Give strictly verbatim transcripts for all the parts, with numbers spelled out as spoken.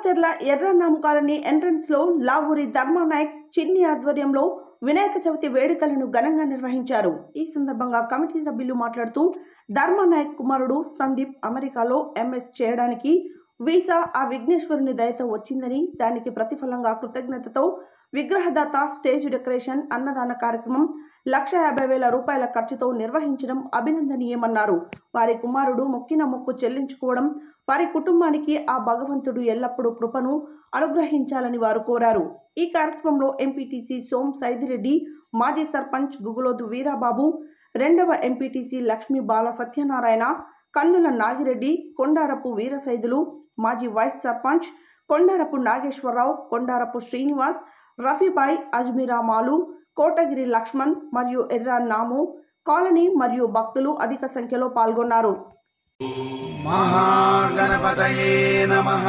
Damacharla ఎర్రన్నాము colony entrance లో లావూరి ధర్మానాయక్ చిన్ని ఆధ్వర్యంలో వినాయక చవితి వేడుకలను ఘనంగా నిర్వహించారు. ఈ సందర్భంగా కమిటీ సభ్యులు మాట్లాడుతూ ధర్మానాయక్ కుమారుడు సందీప్ అమెరికాలో ఎంఎస్ చేయడానికి వీసా ఆ విఘ్నేశ్వరుని దయతో వచ్చిందని, దానికి ప్రతిఫలంగా కృతజ్ఞతతో విగ్రహదాత స్టేజ్ డెకరేషన్ అన్నదాన కార్యక్రమం లక్ష యాభై వేల రూపాయల ఖర్చుతో నిర్వహించడం అభినందనీయమన్నారు. వారి కుమారుడు మొక్కిన మొక్కు చెల్లించుకోవడం, వారి కుటుంబానికి ఆ భగవంతుడు ఎల్లప్పుడూ కృపను అనుగ్రహించాలని వారు కోరారు. ఈ కార్యక్రమంలో ఎంపీటీసీ సోం సైదిరెడ్డి, మాజీ సర్పంచ్ గుగులోదు వీరాబాబు, రెండవ ఎంపీటీసీ లక్ష్మీ బాల సత్యనారాయణ, కందుల నాగిరెడ్డి, కొండారపు వీరసైదులు, మాజీ వైస్ సర్పంచ్ కొండారపు నాగేశ్వరరావు, కొండారపు శ్రీనివాస్, రఫీబాయ్, అజ్మీరా మాలు, కోటగిరి లక్ష్మణ్ మరియు ఎర్ర నాము కాలనీ మరియు భక్తులు అధిక సంఖ్యలో పాల్గొన్నారు. మహాగణపతయే నమః.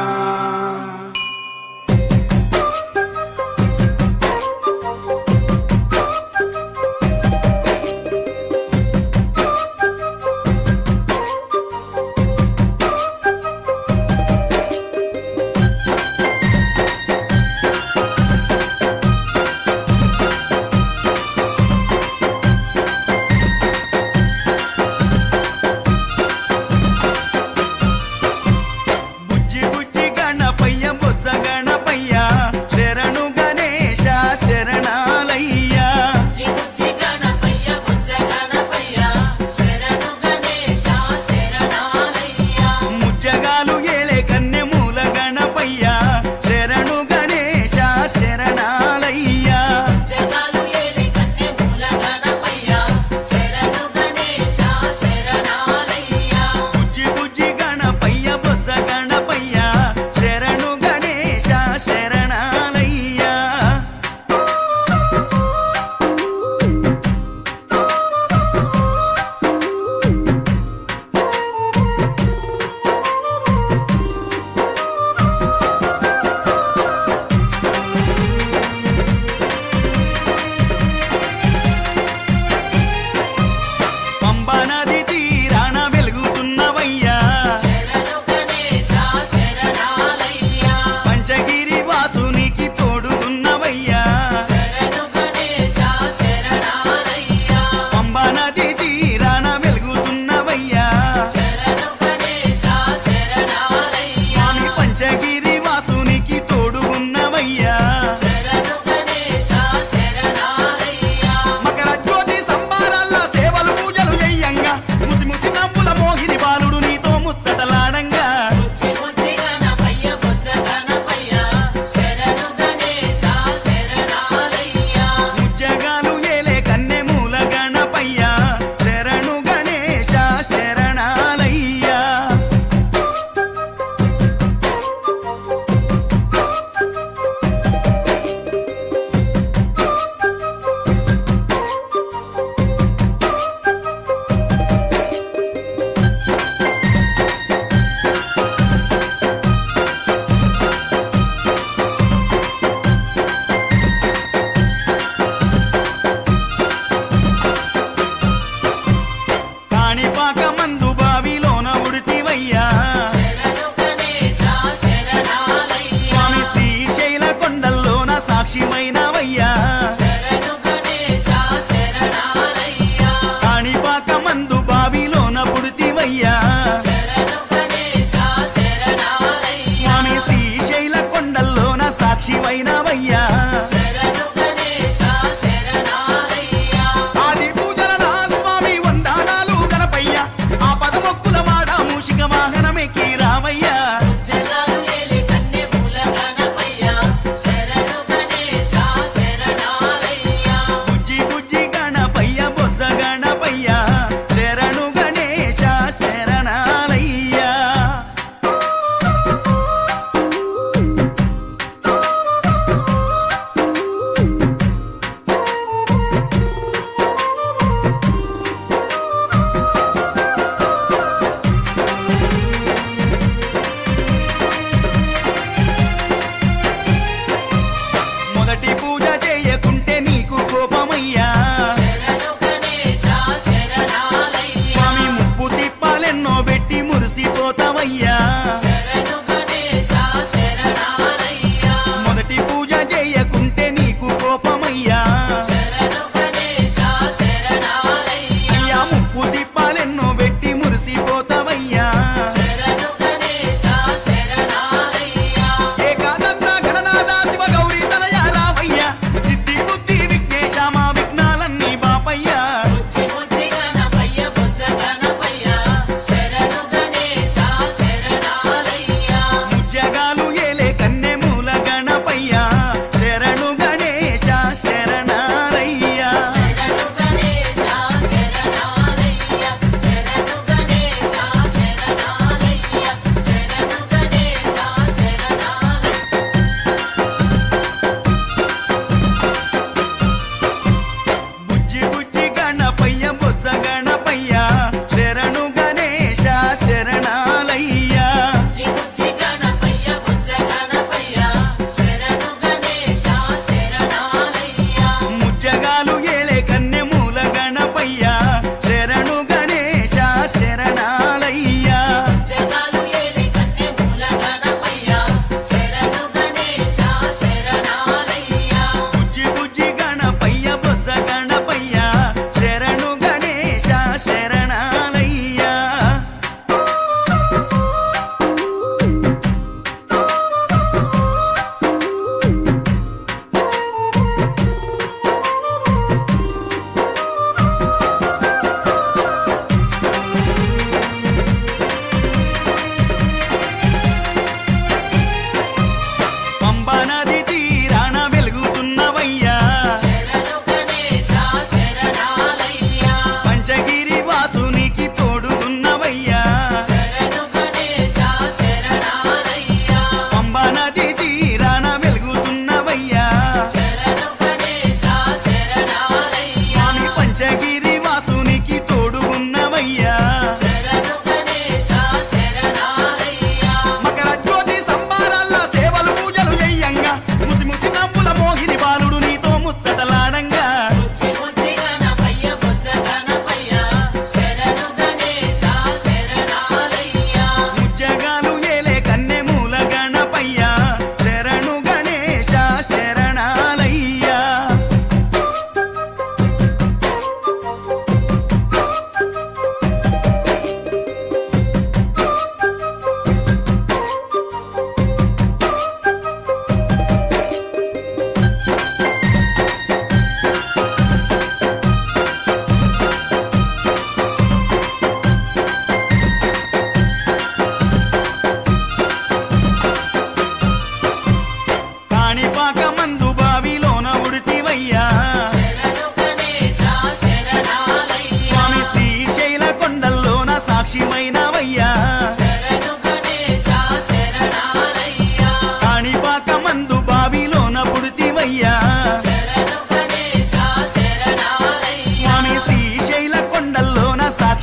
రామయ్య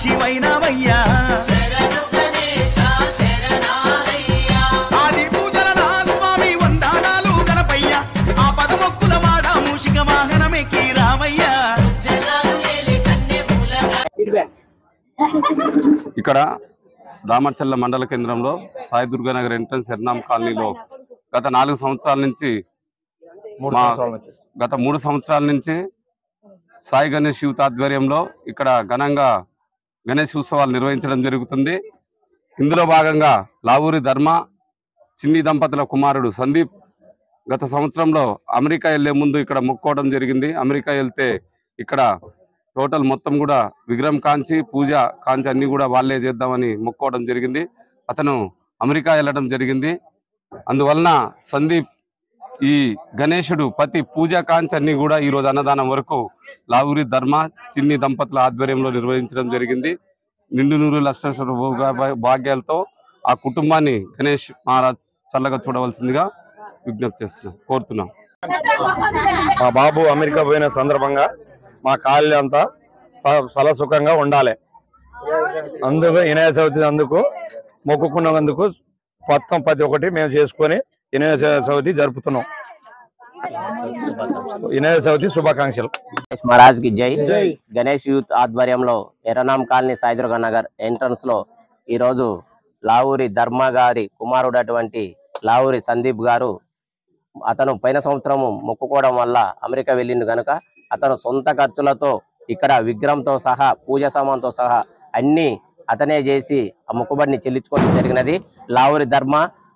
సాక్షివైనవయ్యా ఆది పూజల నా స్వామి వందనాలు గణపయ్య ఆ పదమొక్కుల వాడ మూషిక వాహనమెక్కి రామయ్యా. ఇక్కడ రామచల్ల మండల కేంద్రంలో సాయి దుర్గానగర్ ఎంట్రన్స్ ఎర్నాం కాలనీలో గత నాలుగు సంవత్సరాల నుంచి గత మూడు సంవత్సరాల నుంచి సాయి గణేష్ యూత్ ఆధ్వర్యంలో ఇక్కడ ఘనంగా గణేష్ ఉత్సవాలు నిర్వహించడం జరుగుతుంది. ఇందులో భాగంగా లావూరి ధర్మ చిన్ని దంపతుల కుమారుడు సందీప్ గత సంవత్సరంలో అమెరికా వెళ్లే ముందు ఇక్కడ మొక్కోవడం జరిగింది. అమెరికా వెళ్తే ఇక్కడ టోటల్ మొత్తం కూడా విగ్రహం కాంచి పూజ కాంచి అన్ని కూడా వాళ్ళే చేద్దామని మొక్కోవడం జరిగింది. అతను అమెరికా వెళ్ళడం జరిగింది. అందువలన సందీప్ ఈ గణేశుడు ప్రతి పూజ కాంచి అన్ని కూడా ఈరోజు అన్నదానం వరకు లావూరి ధర్మ చిన్ని దంపతుల ఆధ్వర్యంలో నిర్వహించడం జరిగింది. నిండు నూరు లక్షల భాగ్యాలతో ఆ కుటుంబాన్ని గణేష్ మహారాజ్ చల్లగా చూడవలసిందిగా విజ్ఞప్తి చేస్తున్నాం కోరుతున్నాం. మా బాబు అమెరికా పోయిన సందర్భంగా మా కాళ్ళు అంతా సలసుఖంగా ఉండాలి. అందుకు వినాయక చవితి అందుకు మొక్కుకున్నందుకు మొత్తం ప్రతి ఒక్కటి మేము చేసుకొని వినాయక చవితి జరుపుతున్నాం. వినాయక చవితి శుభాకాంక్షలు. మహారాజ్ కి జై. గణేష్ యూత్ ఆధ్వర్యంలో ఎర్రనాం కాలనీ సాయి దుర్గా నగర్ ఎంట్రన్స్ లో ఈ రోజు లావూరి ధర్మ గారి కుమారుడు అటువంటి లావూరి సందీప్ గారు అతను పోయిన సంవత్సరం మొక్కుకోవడం వల్ల అమెరికా వెళ్ళిండు గనుక అతను సొంత ఖర్చులతో ఇక్కడ విగ్రహంతో సహా పూజ సామాన్తో సహా అన్ని అతనే చేసి ఆ మొక్కుబడిని చెల్లించుకోవడం జరిగినది. లావూరి ధర్మ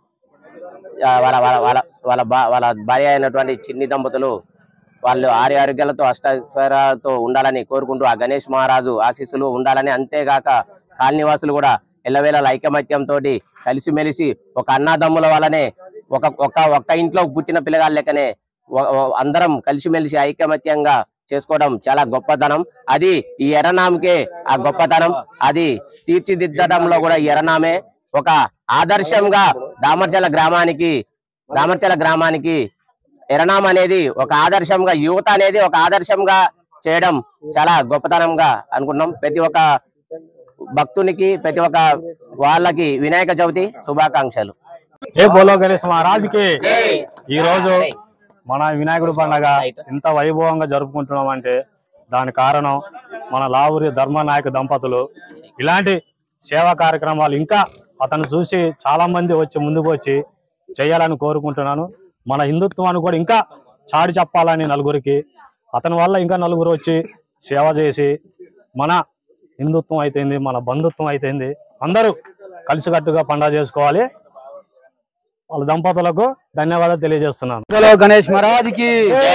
వాళ్ళ వాళ్ళ వాళ్ళ వాళ్ళ వాళ్ళ భార్య అయినటువంటి చిన్ని దంపతులు వాళ్ళు ఆరి ఆరోగ్యాలతో అష్టైశ్వర్యాలతో ఉండాలని కోరుకుంటూ ఆ గణేష్ మహారాజు ఆశీస్సులు ఉండాలని, అంతేగాక కాలనీవాసులు కూడా ఎల్లవేళ ఐకమత్యంతో కలిసిమెలిసి ఒక అన్నదమ్ముల వల్లనే ఒక ఒక ఒక్క ఇంట్లో పుట్టిన పిల్లగాళ్ళ లెక్కనే అందరం కలిసిమెలిసి ఐకమత్యంగా చేసుకోవడం చాలా గొప్పతనం. అది ఈ ఎర్రనాంకే ఆ గొప్పతనం. అది తీర్చిదిద్దడంలో కూడా ఈ ఎర్రనామే ఒక ఆదర్శంగా దామర్చల గ్రామానికి దామర్చల గ్రామానికి ఎర్రనాం అనేది ఒక ఆదర్శంగా, యువత అనేది ఒక ఆదర్శంగా చేయడం చాలా గొప్పతనంగా అనుకున్నాం. ప్రతి ఒక్క భక్తునికి ప్రతి ఒక్క వాళ్ళకి వినాయక చవితి శుభాకాంక్షలు. జై బోలో గణేష్ మహారాజ్ కి. ఈ రోజు మన వినాయకుడి పండుగ ఇంత వైభవంగా జరుపుకుంటున్నాం అంటే దాని కారణం మన లావూరి ధర్మనాయక దంపతులు. ఇలాంటి సేవా కార్యక్రమాలు ఇంకా అతను చూసి చాలా మంది వచ్చి ముందుకు వచ్చి చేయాలని కోరుకుంటున్నాను. మన హిందుత్వాన్ని కూడా ఇంకా చాటి చెప్పాలని నలుగురికి, అతని వల్ల ఇంకా నలుగురు వచ్చి సేవ చేసి మన హిందుత్వం అయితేంది, మన బంధుత్వం అయితేంది, అందరూ కలిసికట్టుగా పండుగ చేసుకోవాలి. వాళ్ళ దంపతులకు ధన్యవాదాలు తెలియజేస్తున్నాను. గణేష్ మహారాజ్ కి.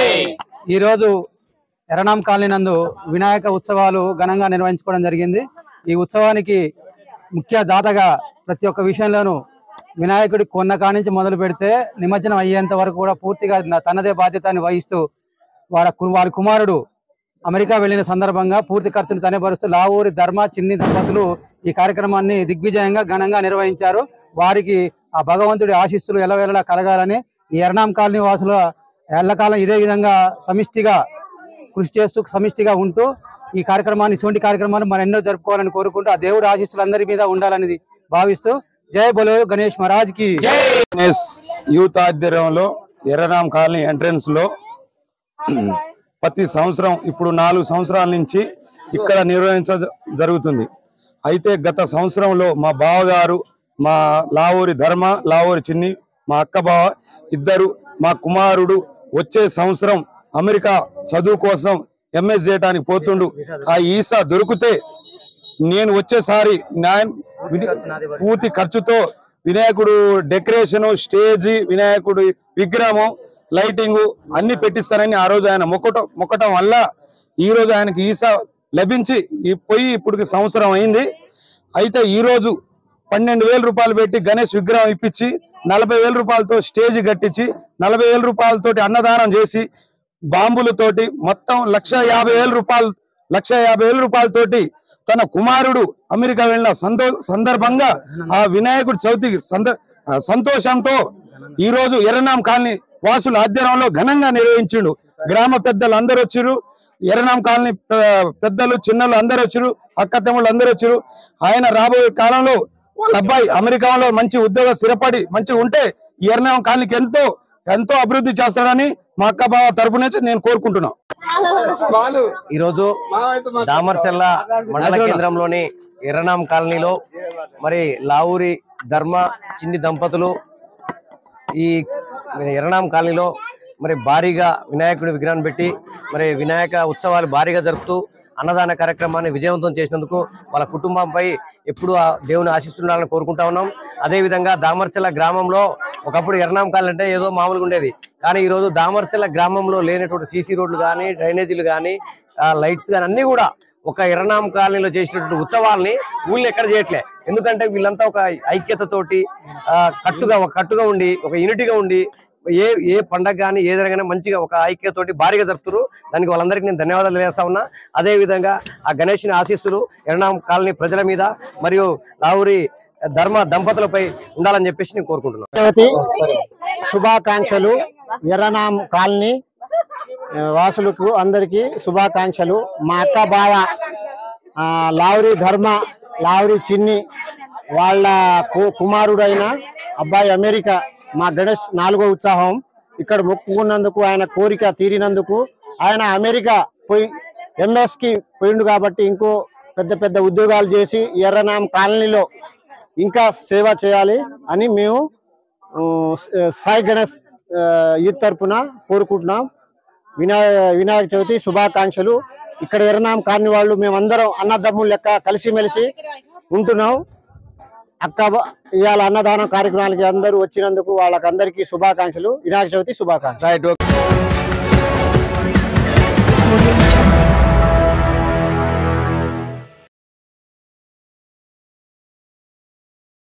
ఈ రోజు ఎర్రనాం కాలనీ నందు వినాయక ఉత్సవాలు ఘనంగా నిర్వహించుకోవడం జరిగింది. ఈ ఉత్సవానికి ముఖ్య దాతగా ప్రతి ఒక్క విషయంలోనూ వినాయకుడి కొన్న కాడి నుంచి మొదలు పెడితే నిమజ్జనం అయ్యేంత వరకు కూడా పూర్తిగా తనదే బాధ్యతని వహిస్తూ వాళ్ళ వారి కుమారుడు అమెరికా వెళ్లిన సందర్భంగా పూర్తి ఖర్చును తనే భరుస్తూ లావూరి ధర్మ చిన్ని దంపతులు ఈ కార్యక్రమాన్ని దిగ్విజయంగా ఘనంగా నిర్వహించారు. వారికి ఆ భగవంతుడి ఆశీస్సులు ఎల్లవేళలా కలగాలని ఈ ఎర్రనాం కాలనీ వాసుల ఎల్లకాలం ఇదే విధంగా సమిష్టిగా కృషి చేస్తూ సమిష్టిగా ఉంటూ ఈ కార్యక్రమాన్ని ఇటువంటి కార్యక్రమాన్ని మనం ఎన్నో జరుపుకోవాలని కోరుకుంటూ ఆ దేవుడి ఆశీస్సులు అందరి మీద ఉండాలని భావిస్తూ జై బోలో గణేష్ మహారాజ్ కి. గణేష్ యూత్ ఆధ్వర్యంలో ఎర్రనాం కాలనీ ఎంట్రన్స్ లో ప్రతి సంవత్సరం ఇప్పుడు నాలుగు సంవత్సరాల నుంచి ఇక్కడ నిర్వహించ జరుగుతుంది. అయితే గత సంవత్సరంలో మా బావగారు, మా లావూరి ధర్మ, లావూరి చిన్ని, మా అక్క బావ ఇద్దరు, మా కుమారుడు వచ్చే సంవత్సరం అమెరికా చదువు కోసం ఎంఎస్ చేయడానికి పోతుండు. ఆ ఈసా దొరికితే నేను వచ్చేసారి పూర్తి ఖర్చుతో వినాయకుడు డెకరేషన్, స్టేజీ, వినాయకుడు విగ్రహం, లైటింగ్ అన్ని పెట్టిస్తానని ఆ రోజు ఆయన మొక్కటం మొక్కటం వల్ల ఈ రోజు ఆయనకి ఈసా లభించి పోయి ఇప్పుడు సంవత్సరం అయింది. అయితే ఈ రోజు పన్నెండు వేల రూపాయలు పెట్టి గణేష్ విగ్రహం ఇప్పించి నలభై వేల రూపాయలతో స్టేజ్ కట్టించి నలభై వేల రూపాయలతోటి అన్నదానం చేసి బాంబులతోటి మొత్తం లక్ష యాభై వేల రూపాయలు లక్ష యాభై వేల రూపాయలతోటి తన కుమారుడు అమెరికా వెళ్ళిన సంతో సందర్భంగా ఆ వినాయకుడి చవితికి సంతోషంతో ఈ రోజు ఎర్రనాం కాలనీ వాసుల ఆధ్వర్యంలో ఘనంగా నిర్వహించిండు. గ్రామ పెద్దలు అందరూ వచ్చారు, ఎర్రనాం కాలనీ పెద్దలు చిన్నలు అందరూ వచ్చారు. అక్క తమ్ముళ్ళు అందరూ వచ్చారు. ఆయన రాబోయే కాలంలో వాళ్ళ అబ్బాయి అమెరికాలో మంచి ఉద్యోగం స్థిరపడి మంచిగా ఉంటే ఈ ఎర్రనాం కాలనీకి ఎంతో ఎంతో అభివృద్ధి చేస్తారని మా అక్క బావ తరపు నుంచి నేను కోరుకుంటున్నాను. ఈరోజు దామర్చల్ల మండల కేంద్రంలోని ఎర్రనాం కాలనీలో మరి లావూరి ధర్మ చిన్ని దంపతులు ఈ ఎర్రనాం కాలనీలో మరి భారీగా వినాయకుడి విగ్రహాన్ని పెట్టి మరి వినాయక ఉత్సవాలు భారీగా జరుపుతూ అన్నదాన కార్యక్రమాన్ని విజయవంతం చేసినందుకు వాళ్ళ కుటుంబంపై ఎప్పుడు ఆ దేవుని ఆశీస్సులను కోరుకుంటా ఉన్నాం. అదేవిధంగా దామర్చల్ల గ్రామంలో ఒకప్పుడు ఎర్రనాం కాలనీ అంటే ఏదో మామూలుగా ఉండేది, కానీ ఈరోజు దామర్చల్ల గ్రామంలో లేనటువంటి సీసీ రోడ్లు కానీ డ్రైనేజీలు కానీ లైట్స్ కానీ అన్నీ కూడా ఒక ఎర్రనాం కాలనీలో చేసినటువంటి ఉత్సవాల్ని ఊళ్ళో ఎక్కడ చేయట్లే. ఎందుకంటే వీళ్ళంతా ఒక ఐక్యతతోటి కట్టుగా ఒక కట్టుగా ఉండి ఒక యూనిటీగా ఉండి ఏ ఏ పండగ కానీ ఏదైనా మంచిగా ఒక ఐక్యతోటి భారీగా జరుపుతారు. దానికి వాళ్ళందరికీ నేను ధన్యవాదాలు తెలియజేస్తా ఉన్నా. అదేవిధంగా ఆ గణేష్ని ఆశీస్సులు ఎర్రనాం కాలనీ ప్రజల మీద మరియు లావూరి ధర్మ దంపతులపై ఉండాలని చెప్పేసి నేను కోరుకుంటున్నాను. శుభాకాంక్షలు. ఎర్రనాం కాలనీ వాసులకు అందరికీ శుభాకాంక్షలు. మా అక్క బావ లావూరి ధర్మ లావూరి చిన్ని వాళ్ళ కుమారుడైన అబ్బాయి అమెరికా మా గణేష్ నాలుగో ఉత్సాహం ఇక్కడ మొక్కుకున్నందుకు ఆయన కోరిక తీరినందుకు ఆయన అమెరికా పోయి ఎంఎస్ కి పోయిండు కాబట్టి ఇంకో పెద్ద పెద్ద ఉద్యోగాలు చేసి ఎర్రనాం కాలనీలో ఇంకా సేవ చేయాలి అని మేము సాయి గణేష్ యూత్ తరఫున కోరుకుంటున్నాం. వినాయ వినాయక చవితి శుభాకాంక్షలు. ఇక్కడ ఎర్రనాం కాలనీ వాళ్ళు మేమందరం అన్నదమ్ములు లెక్క కలిసిమెలిసి ఉంటున్నాం. అక్క ఇవాళ అన్నదానం కార్యక్రమాలకి అందరూ వచ్చినందుకు వాళ్ళకందరికీ శుభాకాంక్షలు. వినాయక చవితి శుభాకాంక్షలు.